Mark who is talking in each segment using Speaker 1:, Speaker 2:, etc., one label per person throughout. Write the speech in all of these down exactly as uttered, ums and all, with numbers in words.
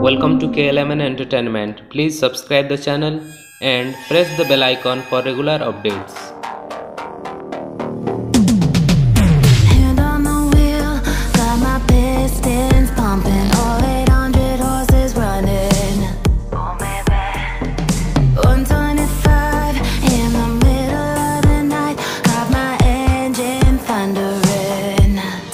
Speaker 1: Welcome to K L M N Entertainment. Please subscribe the channel and press the bell icon for regular updates.
Speaker 2: Hand on the wheel, got my pistons pumping, all eight hundred horses running. Oh baby, one twenty-five in the middle of the night, got my engine thundering.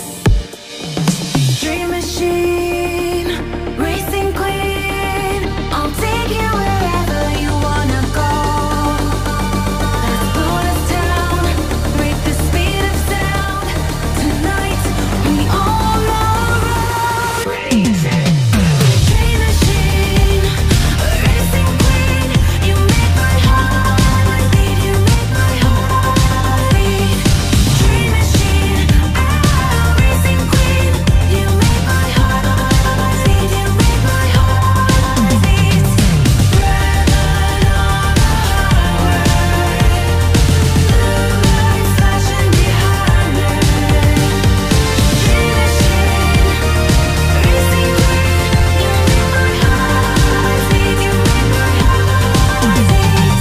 Speaker 2: Dream machine, racing queen, I'll take you wherever you wanna go. Let's slow us down, break the speed of sound. Tonight we all are racing. Dream machine, racing queen, you make my heart beat, you make my heart beat. Dream machine, ah, racing queen, you make my heart beat, you make my heart beat. Riding on the highway, blue lights flashing behind me. Dream machine, racing queen, you make my heart beat, you make my heart beat.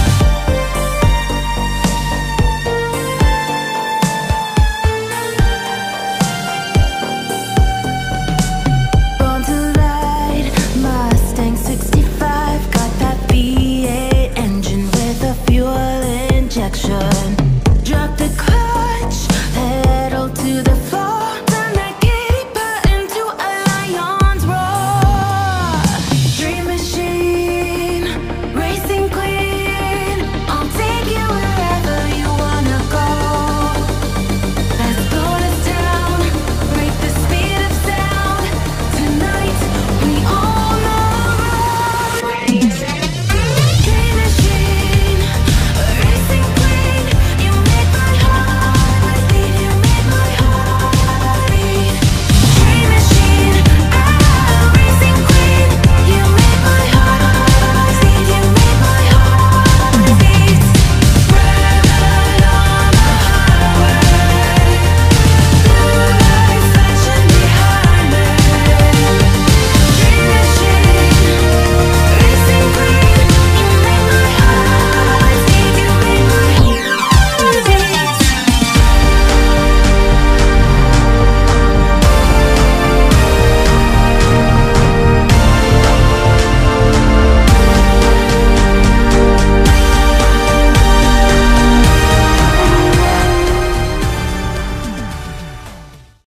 Speaker 2: Born to ride, Mustang sixty-five, got that V eight engine with a fuel injection.